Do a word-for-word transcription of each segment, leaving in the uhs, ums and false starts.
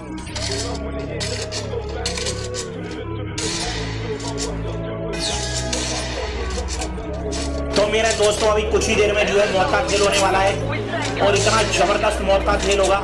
तो मेरे दोस्तों अभी कुछ ही देर में जो है मौत का खेल होने वाला है और इतना जबरदस्त मौत का खेल होगा।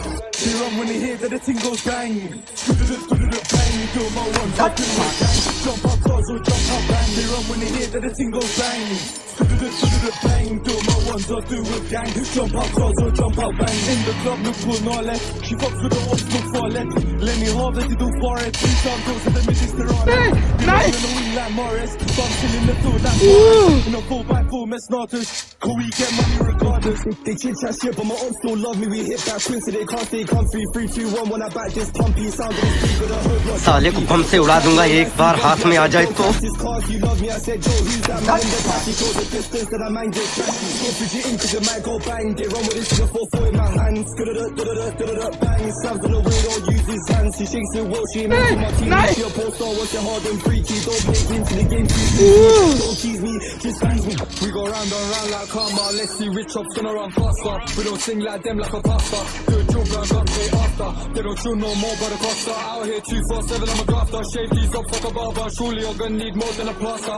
They chit chat shit, but my own still love me. We hit that quick, so they can't stay comfy. Three, two, one, when I back this pumpy sound of the speaker, the hood. साले को बम से उड़ा दूंगा एक बार हाथ में आ जाए तो। You love me, I said, Joe, who's that man in the party? Goes the distance that I man get trashy. Go push it in, cause it might go bang. Get run with this shit, four four in my hands. Da-da-da-da-da-da-da, bang. Slams on the way, don't use his hands. She shakes it well, she ain't into my team. She a post star, watch it hard and freaky. Don't make into the game, please. Don't tease me, just squeeze me. We go round and round like karma. Let's see rich ups gonna run faster. We don't sing like them like a pasta. Do a job round, gun pay after. They don't chill no more, but a costa. Out here two four seven, I'm a grafter. Shave these up, fuck a barber. Surely you're gonna need more than a plaster.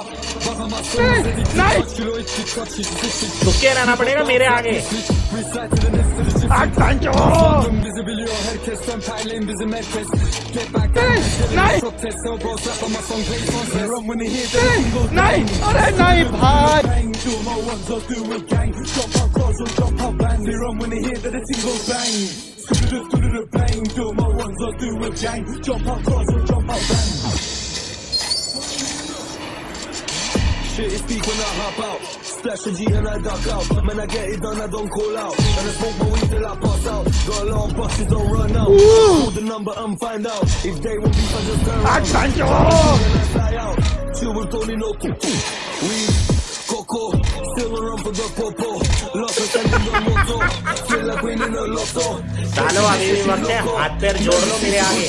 रुके रहना पड़ेगा मेरे आगे। नहीं अरे नहीं भाई Shit is deep when I hop out. Splash a G and I duck out. Man, I get it done, I don't call out. And I smoke my weed till I pass out. Got a lot of buses, don't run out. Call the number and find out. If they want beef, I just turn around. And I fly out. Chill with Tony, no poo-poo. Weed, coco. Still around for the popo. Lost and standing on moto. Feel like winning a lotto. सालों अभी भी वक्त है, हाथ पैर जोड़ लो मेरे आगे।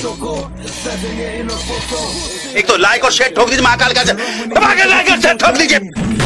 एक तो लाइक और शेयर ठोक दीजिए महाकाल का, लाइक और शेयर ठोक दीजिए।